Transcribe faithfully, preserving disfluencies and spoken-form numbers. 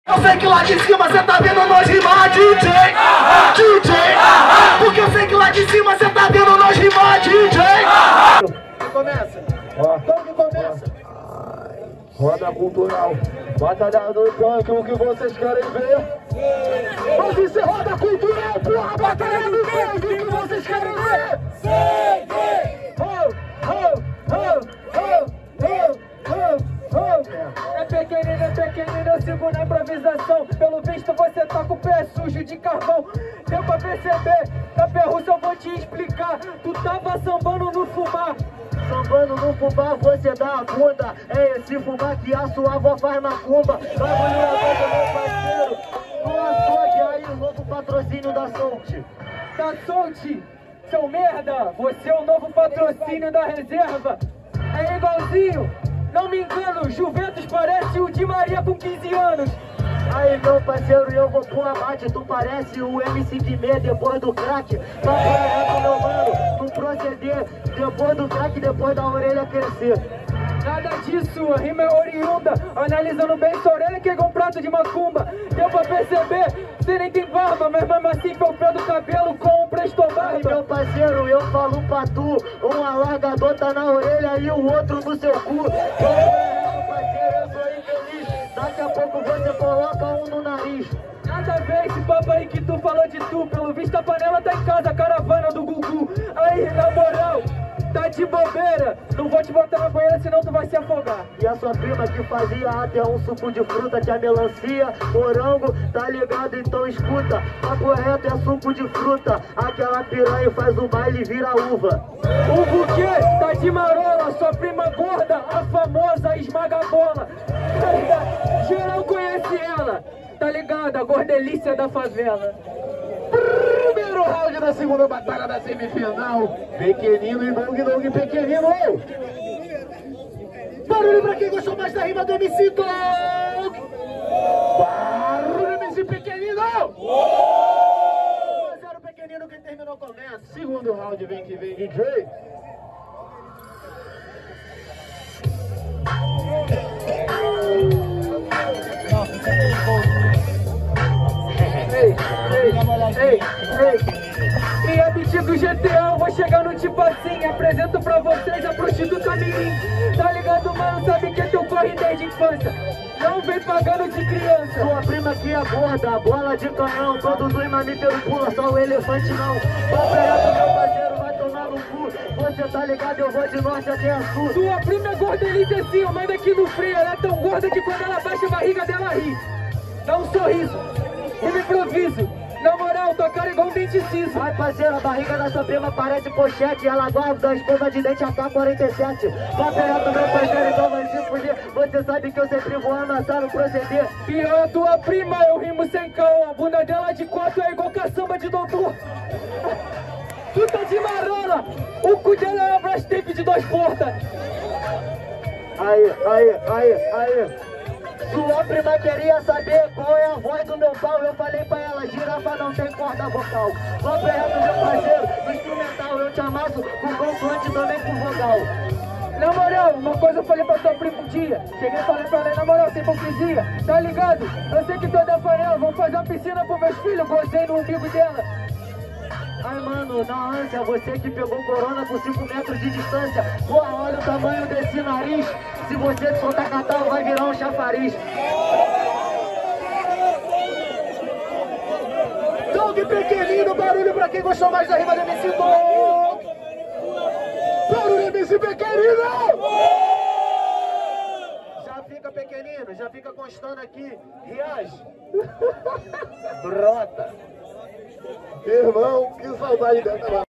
Eu sei que lá de cima cê tá vendo nós rimar, D J, D J, porque eu sei que lá de cima cê tá vendo nós rimar, D J. Quem começa? Ó. Como que começa? Roda cultural, batalha do punk, o que vocês querem ver? Vamos isso é roda cultural, porra, batalha do punk, o que vocês querem ver? Ho, ho, ho, ho, ho, ho, ho. É pequenino, é pequenino, eu sigo na improvisação. Pelo visto você tá com o pé sujo de carvão. Deu pra perceber, da perruça eu vou te explicar. Tu tava sambando no fumar. Sambando no fubá, você dá a bunda. É esse fubá que a sua avó faz macumba. Bagulho na boca, meu parceiro. Com a sorte aí, o novo patrocínio da Solte. Da Solte, seu merda. Você é o novo patrocínio da reserva. É igualzinho, não me engano. Juventus parece o Di Maria com quinze anos. Aí meu parceiro, eu vou pro abate. Tu parece o M C Guimê depois do crack. Papo reto, meu mano, tu proceder depois do crack, depois da orelha crescer. Nada disso, a rima é oriunda. Analisando bem sua orelha que é igual um prato de macumba. Deu pra perceber, você nem tem barba, mas mesmo assim foi o pé do cabelo com um prestobarba. Meu parceiro, eu falo pra tu, um alargador tá na orelha e o outro no seu cu. Meu parceiro, eu sou infeliz. Daqui a pouco você coloca um no nariz. Nada a ver esse papo aí que tu falou de tu. Pelo visto a panela tá em casa, a caravana do Gugu. Aí, na moral, tá de bobeira. Não vou te botar na banheira, senão tu vai se afogar. E a sua prima que fazia até um suco de fruta, que é melancia, morango, tá ligado? Então escuta. Papo reto é suco de fruta. Aquela piranha faz o baile e vira uva. O buquê tá de marola. Sua prima gorda, a famosa esmaga-bola. Geral conhece ela. Tá ligado? A gordelícia da favela. Primeiro round da segunda batalha da semifinal. Pequenino e Dong Dong Pequenino. Barulho pra quem gostou mais da rima do M C Dong. Barulho M C Pequenino. Mas era o Pequenino que terminou começa. Segundo round, vem que vem, D J. Ei, ei, ei, ei. E a beat do G T A eu vou chegar no tipo assim. Apresento pra vocês a prostituta Mirim. Tá ligado, mano? Sabe que teu corre desde infância. Não vem pagando de criança. Sua prima que é gorda, bola de canhão. Todos os mamíferos pula, só o elefante não. Papo reto, meu parceiro, vai tomar no cu. Você tá ligado, eu vou de norte até a sul. Sua prima é gorda, ele assim, manda aqui no frio. Ela é tão gorda que quando ela baixa a barriga dela ri. Dá um sorriso, um improviso. Na moral, tua cara é igual um dente ciso. Ai, parceiro, a barriga da sua prima parece pochete. Ela guarda a escova de dente A K quarenta e sete. Papo reto, meu parceiro, então vai se fuder. Você sabe que eu sempre vou amassar no proceder. Pior a tua prima, eu rimo sem cão. A bunda dela de quatro é igual caçamba de doutor. Tu tá de marola. O cu dela é uma Brastemp de dois portas. Aí, aí, aí, aí. Sua prima queria saber qual é a voz do meu pau. Eu falei pra ela, girafa não tem corda vocal. Papo reto, meu parceiro, no instrumental eu te amasso com consoante também com vogal. Na moral, uma coisa eu falei pra sua prima um dia. Cheguei e falei pra ela, na moral, sem hipocrisia. Tá ligado? Eu sei que tu é da panela. Vamos fazer uma piscina pro meus filhos. Gostei no umbigo dela. Ai, mano, na ânsia, você que pegou corona com cinco metros de distância. Porra, olha o tamanho desse nariz. Se você soltar catarro, vai virar um chafariz. Dong Pequenino, barulho pra quem gostou mais da rima do M C Dong. Barulho M C Pequenino. Já fica pequenino, já fica constando aqui. Reage. Brota. Irmão, que saudade dessa.